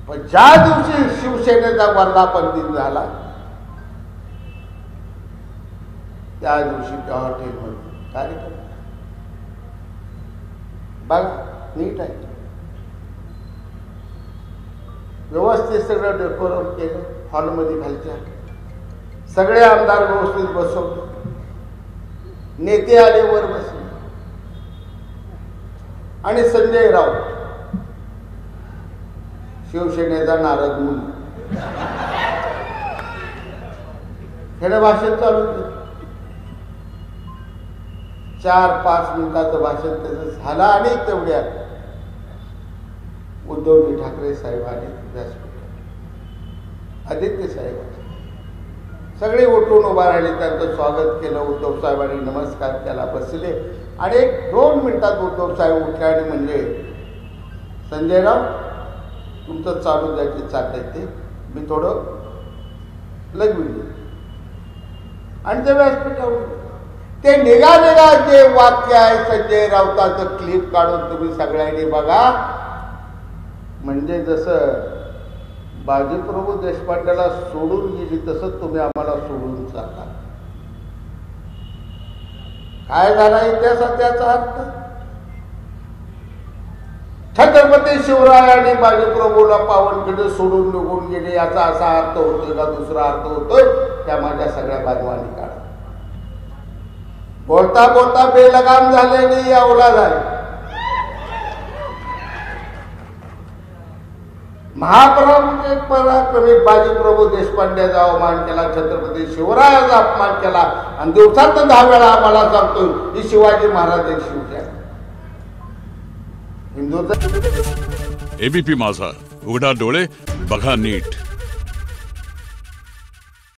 पण ज्या दिवशी शिवसेनेचा वर्धापन दिन झाला त्या दिवशी त्या हॉटेलमध्ये कार्यक्रम बघा नीट आहे, व्यवस्थित सगळं डेकोरेट केलं, हॉलमध्ये खालच्या सगळे आमदार व्यवस्थित बसवले, नेते आले वर बसले आणि संजय राऊत शिवसेनेचा नारद मुनी हे भाषण चालू केलं. 4-5 मिनिटाचं भाषण त्याचं झालं आणि तेवढ्यात उद्धवजी ठाकरे साहेब आले व्यासपीठावर, आदित्य साहेब सगळे उठून उभा राहिले, त्यांचं स्वागत केलं. उद्धव साहेबांनी नमस्कार केला, बसले आणि 1-2 मिनिटात उद्धव साहेब उठले आणि म्हणजे संजयराव तुमचं चालू द्यायचे चाललंय ते मी थोडं लगविले आणि ते व्यासपीठावर ते निघा जे वाक्य आहे संजय राऊताचं क्लिप काढून तुम्ही सगळ्यांनी बघा. म्हणजे जसं बाजीप्रभू देशपांडेला सोडून गेली तसं तुम्ही आम्हाला सोडून जाता. काय झाला इतिहासात त्याचा अर्थ? छत्रपती शिवराय आणि बाजीप्रभूला पावनखिंड सोडून निघून गेले याचा असा अर्थ होतोय का दुसरा अर्थ होतोय? त्या माझ्या सगळ्या बाजवानी काढा. बोलता बोलता बेलगाम झालेली अवलाद आहे. पराक्रमी बाजीप्रभू देशपांड्याचा अवमान केला, छत्रपती शिवरायाचा अपमान केला आणि दिवसात 10 वेळा आम्हाला सांगतोय की शिवाजी महाराज एक शिवसेना हिंदूचा. एबीपी माझा, उघडा डोळे बघा नीट.